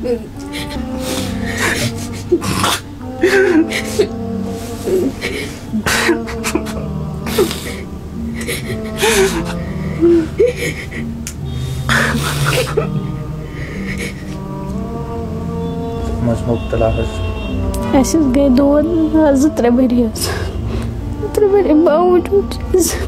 مبتلا اس گئی دود 2-3 ؤری باوجود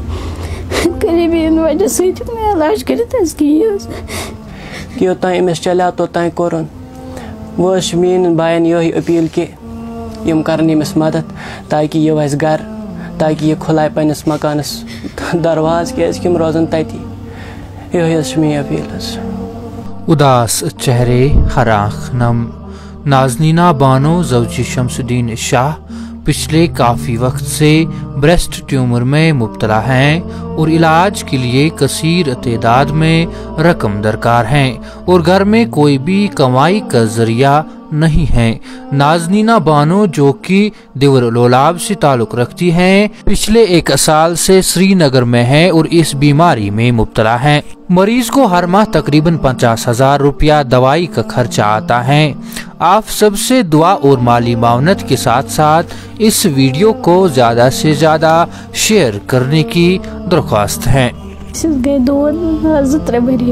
قریبی وجہ سۭتۍ مےٚ علاج کٔرِتھ حظ کِہیٖنۍ یوٚتانۍ أمِس چلیو توٚتانۍ کوٚرُن وۄنۍ ٲس میٛانٮ۪ن بایَن یِہوٚے أپیٖل کہِ یِم کَرن ییٚمِس مدد تاکہِ یہِ وَسہِ گَرٕ تاکہِ یہِ کھُلاے پنٛنِس مکانَس دروازٕ کیٛازِکہِ یِم روزن تٔتی یِہوٚے حظ چھِ میٛٲنۍ أپیٖل حظ. اداس چہرے ہر آنکھ نم. نازنینہ بانو زوجی شمس الدین شاہ پچھلے کافی وقت سے بریسٹ ٹیومر میں مبتلا ہیں اور علاج کے لیے کثیر تعداد میں رقم درکار ہیں اور گھر میں کوئی بھی کمائی کا ذریعہ نہیں ہے. نازنینہ بانو جو کہ دیور لولاب سے تعلق رکھتی ہیں پچھلے 1 سال سے سری نگر میں ہیں اور اس بیماری میں مبتلا ہیں. مریض کو ہر ماہ تقریباً 50,000 روپیہ دوائی کا خرچہ آتا ہے. آپ سب سے دعا اور مالی معاونت کے ساتھ ساتھ اس ویڈیو کو زیادہ سے زیادہ شیئر کرنے کی درخواست ہے. گئی دود 2-3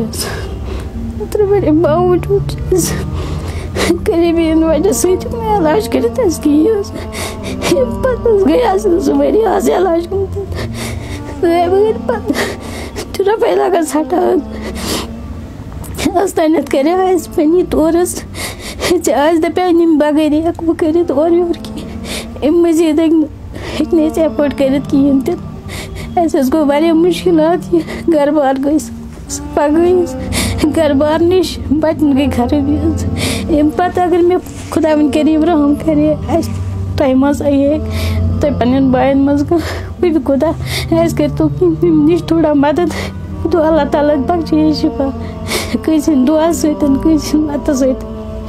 ؤری باوجود قریبی وجہ سۭتۍ مےٚ علاج کٔرِتھ حظ کِہیٖنۍ پتہٕ حظ گٔے اَسہِ 2 ؤری حظ علاج گوٚمُت مگر پتہٕ چھُ رۄپَے لگان ژھٹان حظ تانٮ۪تھ کَریو اَسہِ پنٛنی طور حظ اَسہِ دَپیٛاو ییٚمہِ بغٲرٕے ہٮ۪کہٕ بہٕ کٔرِتھ اورٕ یورٕ کینٛہہ اَمہِ مٔزیٖد ہیٚکہِ نہٕ أسۍ ایفٲڈ کٔرِتھ کِہیٖنۍ تہِ اَسہِ حظ گوٚو واریاہ مُشکلات یہِ گرٕ بار گٔے پگہٕے حظ گرٕ بار نِش بَچَن گٔے خرٲبی حظ اَمہِ پتہٕ اگر مےٚ خۄدا وۄنۍ کٔریٖم رحم کَرے اَسہِ تۄہہِ منٛز یہِ تۄہہِ پنٛنٮ۪ن بایَن منٛز وۄنۍ بھی خۄدا اَسہِ کٔرۍتو تَمہِ نِش تھوڑا مدد دُعا اللہ تعالیٰ بخشے شِفا کٲنٛسہِ ہِنٛدِ دُعا سۭتۍ کٲنٛسہِ ہِنٛدِ مدد سۭتۍ.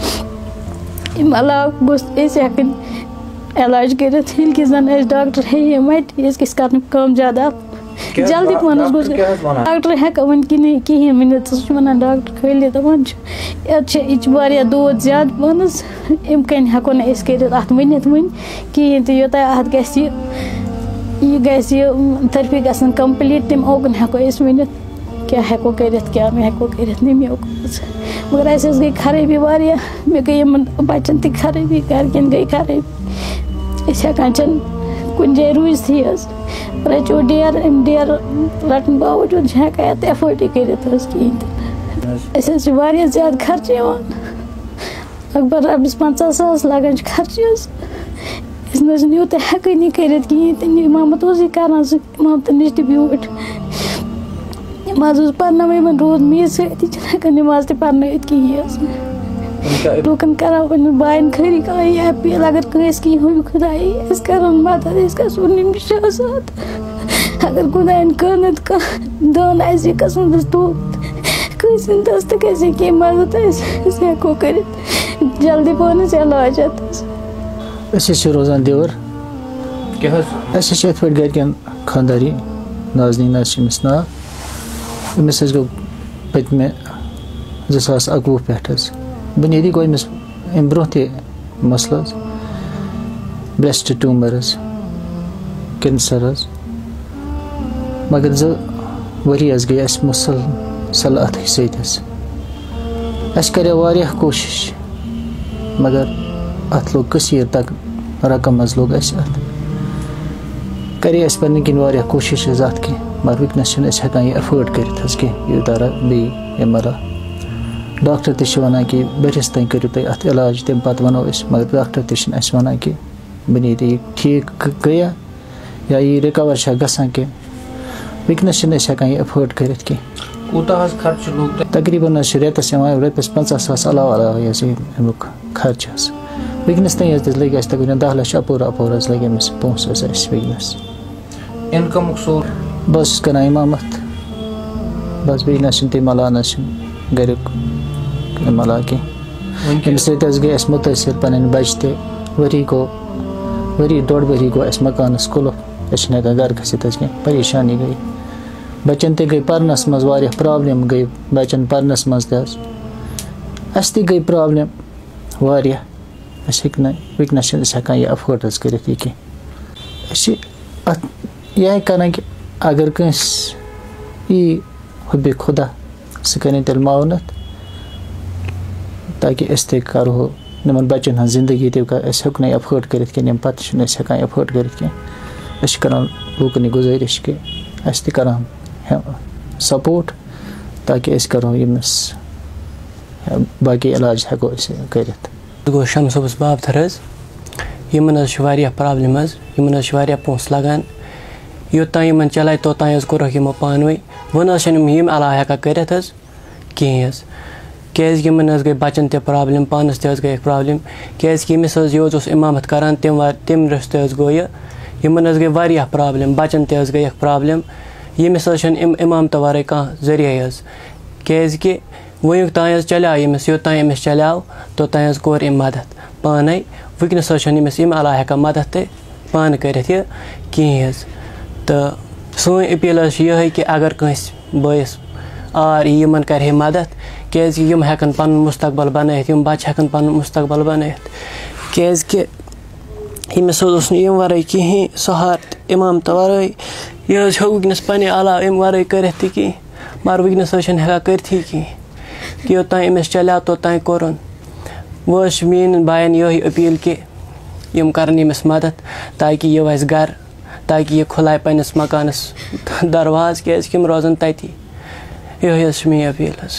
اَمہِ علاوٕ گوٚژھ أسۍ ہٮ۪کٕنۍ علاج کٔرِتھ ییٚلہِ کہِ زن اَسہِ ڈاکٹر ہیٚیہِ وَتہِ أسۍ گٔژھۍ کَرٕنۍ کامیاب جلدی پہن گوٚژھ ڈاکٹر ہٮ۪کان وۄنۍ کِہیٖنۍ ؤنِتھ سُہ چھُ وَنان ڈاکٹر خٲلی دَپان چھُ یہِ چھِ واریاہ دود زیادٕ پہن حظ اَمہِ کَنۍ ہٮ۪کو نہٕ أسۍ کٔرِتھ اَتھ ؤنِتھ وۄنۍ کِہیٖنۍ تہِ یوٚتانۍ اَتھ گژھِ یہِ گژھِ یہِ تھٔرپی گژھن کَمپٕلیٖٹ تَمہِ اوکُن ہٮ۪کو أسۍ ؤنِتھ کیٛاہ ہٮ۪کو کٔرِتھ کیٛاہ نہٕ ہٮ۪کو کٔرِتھ نَمہِ اوکُن حظ مگر اَسہِ حظ گٔے خرٲبی واریاہ مےٚ گٔے یِمن بَچن تہِ خرٲبی گرِکٮ۪ن گٔے خرٲبی أسۍ ہٮ۪کان چھِنہٕ کُنہِ جایہِ روٗزتھٕے حظ رَچو ڈیر اَمہِ ڈیر رَٹنہٕ باوجوٗد چھِ ہٮ۪کان یَتھ ایفٲڈٕے کٔرِتھ حظ کِہیٖنۍ تہِ اَسہِ حظ چھِ واریاہ زیادٕ خرچہٕ یِوان لگ بگ رۄپیَس 50,000 لگان چھِ خرچہٕ حظ أسۍ نہ حظ چھِنہٕ یوٗتاہ ہٮ۪کٲنی کٔرِتھ کِہیٖنۍ تہِ اِمامت اوسُے کران سُہ اِمامتَن نِش تہِ بیوٗٹھ یِم حظ اوس پَرناوان یِمن روٗد میٚژ سۭتی چھِنہٕ ہٮ۪کان نٮ۪ماز تہِ پَرنٲوِتھ کِہیٖنۍ حظ لوٗکن کران پنٕنٮ۪ن بایَن خٲری کانٛہہ اپیٖل اگر کٲنٛسہِ کینٛہہ ہوٗ خۄدایہِ أسۍ کرون مدد أسۍ گژھو نِمہِ شہزاد اگر خۄدایَن کانٛہہ نتہٕ کانٛہہ دان آسہِ قٕسمَتس توت کٲنٛسہِ ہِنٛدِ دستہٕ گژھِ کینٛہہ مدد أسۍ ہٮ۪کو کٔرِتھ جلدی پہن علاج اَتھ حظ. أسۍ حظ چھِ روزان دیور اَسہِ حظ چھِ یِتھ پٲٹھۍ گرِکٮ۪ن خانٛداری نازنیٖنا چھِ أمِس ناو أمِس حظ گوٚو پٔتمہِ 2021 پٮ۪ٹھ حظ بُنیٲدی گوٚو أمِس اَمہِ برونٛہہ تہِ مسلہٕ حظ برٛیسٹ ٹیوٗمر حظ کینسر حظ مگر 2 ؤری حظ گٔے اَسہِ مُسلسل اَتھٕے سۭتۍ حظ اَسہِ کَریو واریاہ کوٗشِش مگر اَتھ لوٚگ کثیٖر رقم حظ لوٚگ اَسہِ اَتھ کَرے اَسہِ پنٕنۍ کِنۍ واریاہ کوٗشِش حظ اَتھ کینٛہہ مگر وٕنکٮ۪نَس چھِنہٕ أسۍ ہٮ۪کان یہِ ایفٲڈ کٔرِتھ حظ کینٛہہ یوٗتاہ بیٚیہِ اَمہِ علاوٕ ڈاکٹر تہِ چھِ وَنان کہِ ؤرِیَس تانۍ کٔرِو تُہۍ اَتھ علاج تَمہِ پَتہٕ وَنو أسۍ مگر ڈاکٹر تہِ چھِنہٕ اَسہِ وَنان کہِ بُنیٲدی یہِ ٹھیٖک گٔیا یا یہِ رِکَوَر چھا گژھان کینٛہہ وٕنکٮ۪نَس چھِنہٕ أسۍ ہٮ۪کان یہِ ایفٲڈ کٔرِتھ کینٛہہ کوٗتاہ حظ خرچہٕ لوٚگ تقریٖباً حظ چھِ رٮ۪تَس یِوان رۄپیَس 50,000 علاوٕ حظ اَمیُک خرچہٕ حظ وٕنکٮ۪نَس تانۍ حظ لٔگۍ اَسہِ تقریٖباً 10 لَچھ اَپور حظ لٔگۍ أمِس پونٛسہٕ حظ اَسہِ وٕنکٮ۪نَس اِنکَمُک سورس بہٕ حظ چھُس کَران اِمامت بَس بیٚیہِ نہ حظ چھِنہٕ تَمہِ علاوٕ نہ حظ چھِنہٕ گریُک اَمہِ علاوٕ کینٛہہ اَمہِ سۭتۍ حظ گٔے اَسہِ مُتٲثر پَنٕنۍ بَچہِ تہِ ؤری 1.5 ؤری گوٚو اَسہِ مکانَس قُلف أسۍ چھِنہٕ ہٮ۪کان گرٕ گٔژھِتھ حظ کینٛہہ پریشٲنی گٔے بَچَن تہِ گٔے پَرنَس منٛز واریاہ پرٛابلِم گٔے بَچَن پَرنَس منٛز تہِ حظ اَسہِ تہِ گٔے پرٛابلِم واریاہ أسۍ ہیٚکہِ نہٕ وٕنکٮ۪نَس چھِنہٕ أسۍ ہٮ۪کان یہِ اَفٲڈ حظ کٔرِتھ یہِ کینٛہہ أسۍ چھِ اَتھ یِہٕے کَران کہِ اگر کٲنٛسہِ یی حُبِ خۄدا سُہ کَرِ تیٚلہِ معاونت تاکہِ أسۍ تہِ کَرہو یِمَن بَچَن ہٕنٛز زندگی تہِ أسۍ ہٮ۪کو نہٕ اٮ۪فٲڈ کٔرِتھ کِہیٖنۍ ییٚمہِ پَتہٕ چھِنہٕ أسۍ ہٮ۪کان اٮ۪فٲڈ کٔرِتھ کینٛہہ أسۍ چھِ کَران لوٗکَن یہِ گُزٲرِش کہِ اَسہِ تہِ کَران سپوٹ تاکہِ أسۍ کَرہو ییٚمِس باقٕے علاج ہٮ۪کو أسۍ کٔرِتھ گوٚو شمس صٲبَس بابتھٕر حظ یِمَن حظ چھِ واریاہ پرٛابلِم حظ یِمَن حظ چھِ واریاہ پونٛسہٕ لگان یوٚتانۍ یِمَن چلاے توٚتانۍ حظ کوٚرُکھ یِمو پانہٕ ؤنۍ وۄنۍ حظ چھِنہٕ یِم علاوٕ ہٮ۪کان کٔرِتھ حظ کِہیٖنۍ حظ کیٛازِکہِ یِمَن حظ گٔے بَچَن تہِ پرٛابلِم پانَس تہِ حظ گٔیَکھ پرٛابلِم کیٛازِکہِ ییٚمِس حظ یہِ حظ اوس اِمامت کَران تَمہِ رٔستہٕ حظ گوٚو یہِ یِمَن حظ گٔے واریاہ پرٛابلِم بَچَن تہِ حظ گٔیَکھ پرٛابلِم ییٚمِس حظ چھِنہٕ اِمامتہٕ وَرٲے کانٛہہ ذٔریعے حظ کیٛازِکہِ وٕنیُک تانۍ حظ چلیو ییٚمِس یوٚتانۍ أمِس چلیو توٚتانۍ حظ کوٚر أمۍ مَدَد پانَے وٕنکٮ۪نَس حظ چھِنہٕ أمِس ییٚمہِ علاوٕ ہٮ۪کان مَدَد تہِ پانہٕ کٔرِتھ یہِ کِہیٖنۍ حظ تہٕ سٲنۍ أپیٖل حظ چھِ یِہوٚے کہِ اگر کٲنٛسہِ بٲیِس آر یی یِمَن کَرِ ہے مَدَد کیٛازِکہِ یِم ہٮ۪کَن پَنُن مُستقبل بَنٲیِتھ یِم بَچہِ ہٮ۪کَن پَنُن مُستقبل بَنٲیِتھ کیٛازِکہِ ییٚمِس حظ اوس نہٕ ییٚمہِ وَرٲے کِہیٖنۍ سہارٕ تہِ اِمامتہٕ وَرٲے یہِ حظ ہیوٚک وٕنکٮ۪نَس پنٛنہِ علاوٕ اَمہِ وَرٲے کٔرِتھ تہِ کِہیٖنۍ مگر وٕنکٮ۪نَس حظ چھِنہٕ ہٮ۪کان کٔرِتھٕے کِہیٖنۍ کہِ یوٚتانۍ أمِس چلیو توٚتانۍ کوٚرُن وۄنۍ حظ چھِ میٛانٮ۪ن بایَن یِہوٚے أپیٖل کہِ یِم کَرَن ییٚمِس مَدَد تاکہِ یہِ وَسہِ گَرٕ تاکہِ یہِ کھُلایہِ پنٛنِس مکانَس دَرواز کیٛازِکہِ یِم روزَن تٔتی یِہوٚے حظ چھِ میٛٲنۍ أپیٖل حظ